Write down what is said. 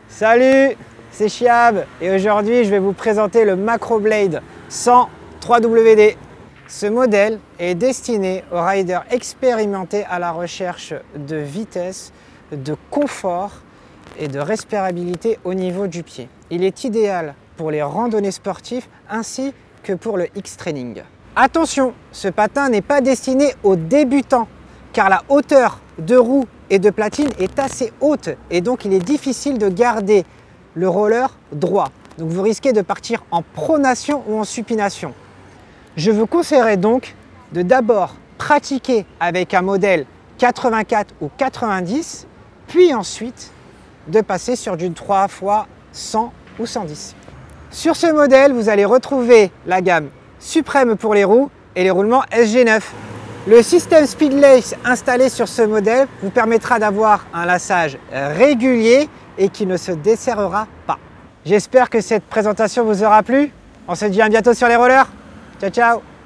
Salut, c'est Chiab et aujourd'hui je vais vous présenter le Macroblade 100 3WD. Ce modèle est destiné aux riders expérimentés à la recherche de vitesse, de confort et de respirabilité au niveau du pied. Il est idéal pour les randonnées sportives ainsi que pour le X-Training. Attention, ce patin n'est pas destiné aux débutants car la hauteur de roue et de platine est assez haute et donc il est difficile de garder le roller droit. Donc vous risquez de partir en pronation ou en supination. Je vous conseillerais donc de d'abord pratiquer avec un modèle 84 ou 90, puis ensuite de passer sur du 3 x 100 ou 110. Sur ce modèle, vous allez retrouver la gamme suprême pour les roues et les roulements SG9. Le système Speedlace installé sur ce modèle vous permettra d'avoir un laçage régulier et qui ne se desserrera pas. J'espère que cette présentation vous aura plu. On se dit à bientôt sur les rollers. Ciao, ciao!